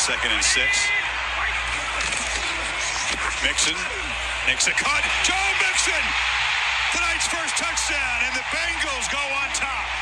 2nd and 6. Mixon makes a cut. J.Mixon! Tonight's first touchdown, and the Bengals go on top.